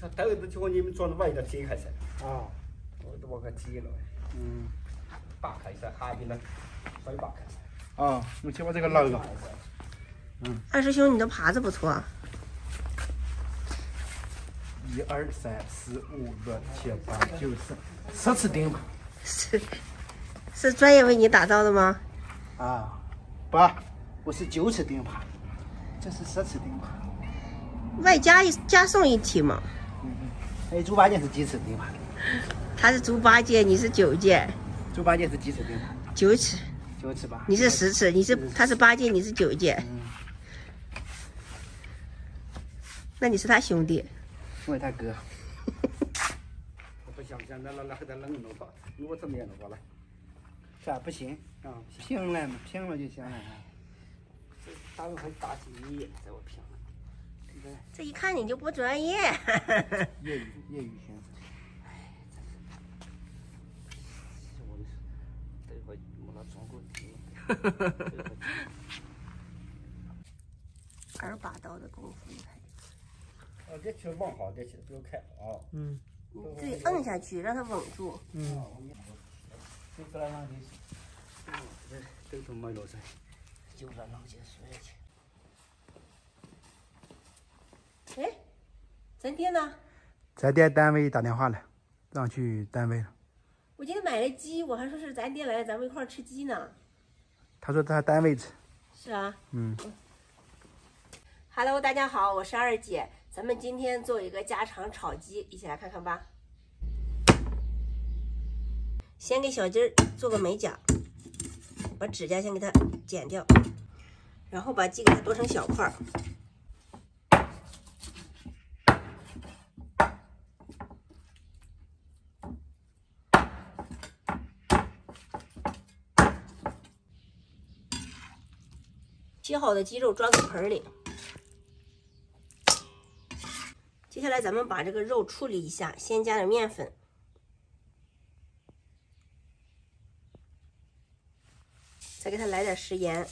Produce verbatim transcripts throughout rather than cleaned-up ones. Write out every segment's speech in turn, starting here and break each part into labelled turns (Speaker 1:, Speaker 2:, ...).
Speaker 1: 像豆子就你们装的外头揭开噻。
Speaker 2: 啊，
Speaker 1: 我都往个揭了。
Speaker 2: 嗯，
Speaker 1: 打开噻，下边呢再打开。
Speaker 2: 啊，我先把这个捞了。
Speaker 3: 嗯，二师兄，你的耙子不错。
Speaker 2: 一二三四五六七八九十，十次钉耙。
Speaker 3: 是是专业为你打造的吗？
Speaker 2: 啊，不，我是九次钉耙，这是十次钉耙。
Speaker 3: 外加一加送一体嘛。
Speaker 2: 嗯嗯。哎，猪八戒是几次钉耙？
Speaker 3: 他是猪八戒，你是九戒。
Speaker 2: 猪八戒是几次钉耙？
Speaker 3: 九次。
Speaker 2: 九次吧。
Speaker 3: 你是十次，你是他是八戒，你是九戒。
Speaker 2: 嗯。
Speaker 3: 那你是他兄弟。
Speaker 2: 我是他哥。
Speaker 1: 我不想想，那那那还得冷了吧？我怎么样了吧了？
Speaker 2: 啥不行？啊，平了嘛，平了就行了。
Speaker 1: 这打会打起你，在我平了。
Speaker 3: 这一看你就不专业。
Speaker 2: 业余业余选手。
Speaker 1: 哎，真是，我的，这回我那装过底。
Speaker 3: 二把刀的功夫，你看。
Speaker 1: 哦，这球往好点去，不要开啊。
Speaker 2: 嗯。
Speaker 3: 对，摁下去，让它稳住。
Speaker 2: 嗯。
Speaker 1: 就搁那浪去，嗯，这这都没落噻，就在浪去睡
Speaker 3: 去。哎，咱爹呢？
Speaker 2: 咱爹单位打电话了，让去单位了。
Speaker 3: 我今天买了鸡，我还说是咱爹来了，咱们一块儿吃鸡呢。
Speaker 2: 他说他单位吃。
Speaker 3: 是啊。
Speaker 2: 嗯。
Speaker 3: Hello， 大家好，我是二姐，咱们今天做一个家常炒鸡，一起来看看吧。先给小鸡儿做个美甲，把指甲先给它剪掉，然后把鸡给它剁成小块儿。切好的鸡肉装在盆里。接下来咱们把这个肉处理一下，先加点面粉。再给它来点食盐、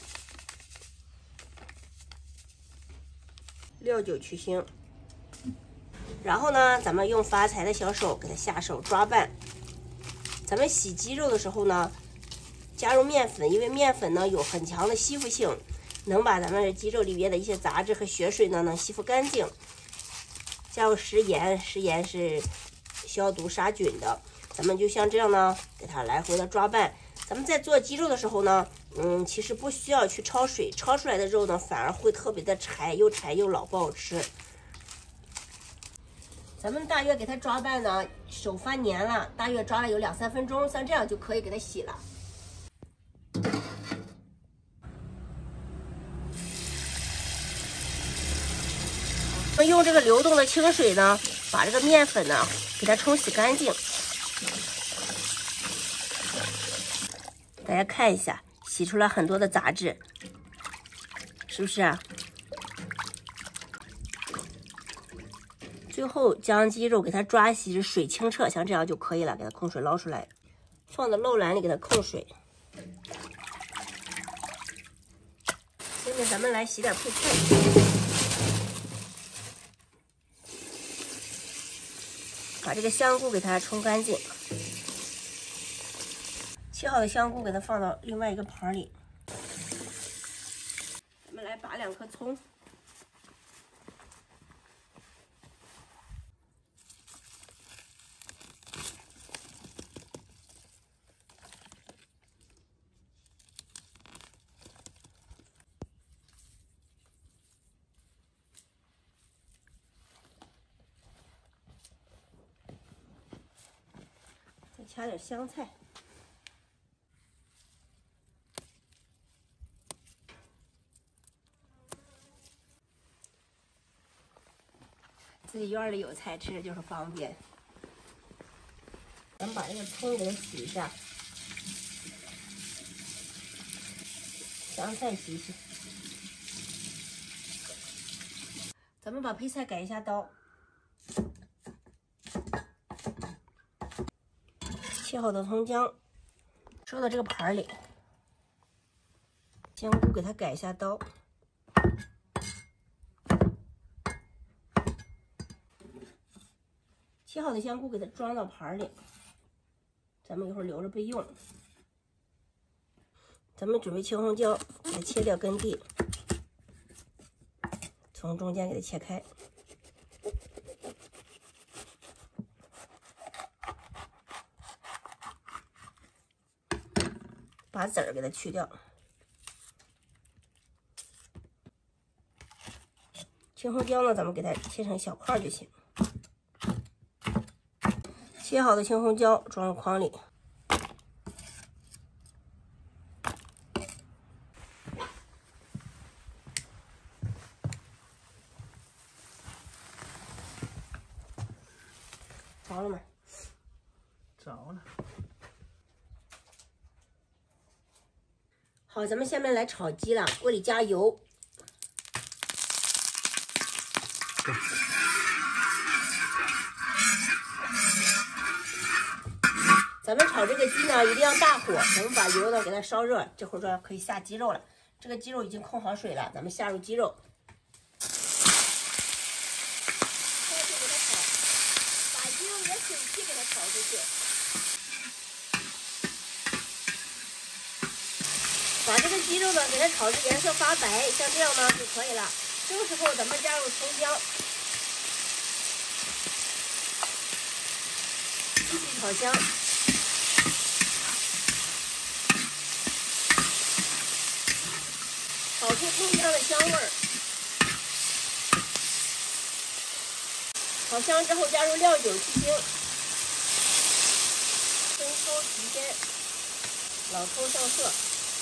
Speaker 3: 料酒去腥，然后呢，咱们用发财的小手给它下手抓拌。咱们洗鸡肉的时候呢，加入面粉，因为面粉呢有很强的吸附性，能把咱们鸡肉里边的一些杂质和血水呢能吸附干净。加入食盐，食盐是消毒杀菌的。咱们就像这样呢，给它来回的抓拌。咱们在做鸡肉的时候呢，嗯，其实不需要去焯水，焯出来的肉呢，反而会特别的柴，又柴又老，不好吃。咱们大约给它抓拌呢，手翻黏了，大约抓了有两三分钟，像这样就可以给它洗了。用这个流动的清水呢，把这个面粉呢给它冲洗干净。大家看一下，洗出来很多的杂质，是不是啊？最后将鸡肉给它抓洗，水清澈，像这样就可以了。给它控水捞出来，放到漏篮里给它控水。下面咱们来洗点配菜。把这个香菇给它冲干净，切好的香菇给它放到另外一个盘里。咱们来拔两颗葱，掐点香菜，自己院里有菜吃就是方便。咱们把这个葱给它洗一下，香菜洗洗。咱们把配菜改一下刀。切好的葱姜收到这个盘里，香菇给它改一下刀， 切好的香菇给它装到盘里，咱们一会儿留着备用。咱们准备青红椒，给它切掉根蒂，从中间给它切开。把籽儿给它去掉。青红椒呢，咱们给它切成小块就行。切好的青红椒装入筐里。着了吗？
Speaker 2: 着了。
Speaker 3: 好，咱们下面来炒鸡了，锅里加油。咱们炒这个鸡呢，一定要大火，咱们把油呢给它烧热，这会儿说可以下鸡肉了。这个鸡肉已经控好水了，咱们下入鸡肉。开始给它炒，把鸡肉里的水汽给它炒出去。把这个鸡肉呢给它炒至颜色发白，像这样呢就可以了。这个时候咱们加入葱姜，继续炒香。炒出葱姜的香味儿。炒香之后加入料酒、去腥、生抽提鲜，老抽上色。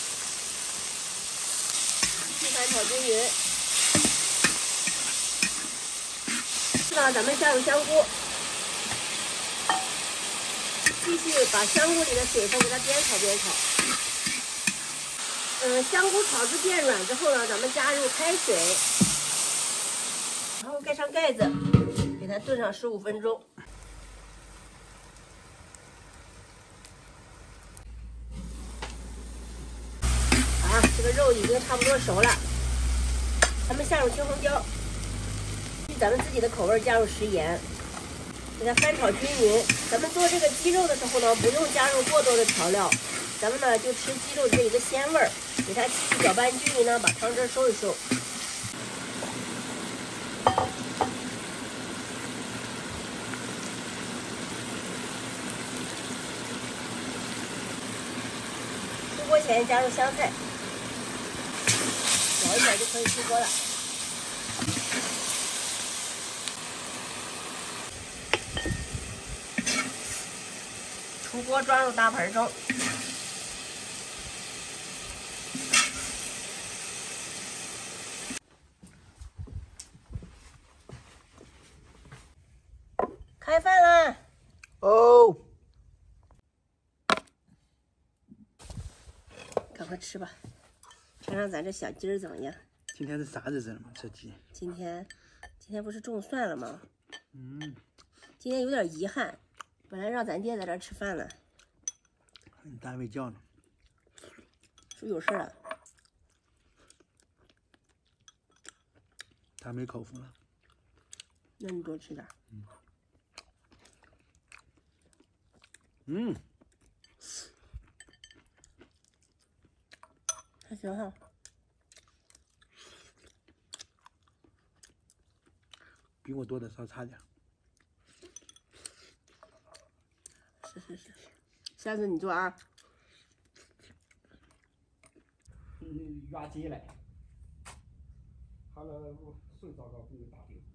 Speaker 3: 继续翻炒均匀。那咱们下入香菇，继续把香菇里的水分给它煸炒煸炒。嗯，香菇炒至变软之后呢，咱们加入开水，然后盖上盖子，给它炖上十五分钟。啊，这个肉已经差不多熟了，咱们下入青红椒，据咱们自己的口味加入食盐，给它翻炒均匀。咱们做这个鸡肉的时候呢，不用加入过多的调料，咱们呢就吃鸡肉这一个鲜味儿，给它继续搅拌均匀呢，把汤汁收一收。出锅前加入香菜，搅一搅就可以出锅了。出锅装入大盆中。开饭啦！
Speaker 2: 哦，
Speaker 3: 赶快吃吧，尝尝咱这小鸡儿怎么样？
Speaker 2: 今天是啥日子了嘛？这鸡？
Speaker 3: 今天，今天不是种蒜了吗？
Speaker 2: 嗯，
Speaker 3: 今天有点遗憾，本来让咱爹在这儿吃饭呢，
Speaker 2: 你单位叫呢？
Speaker 3: 是不是有事了？
Speaker 2: 他没口福了。
Speaker 3: 那你多吃点。
Speaker 2: 嗯。嗯，
Speaker 3: 还行哈。
Speaker 2: 比我多的稍差点。
Speaker 3: 是是是，下次你做啊。
Speaker 1: 嗯，压鸡来。好了，我睡着了，不打病。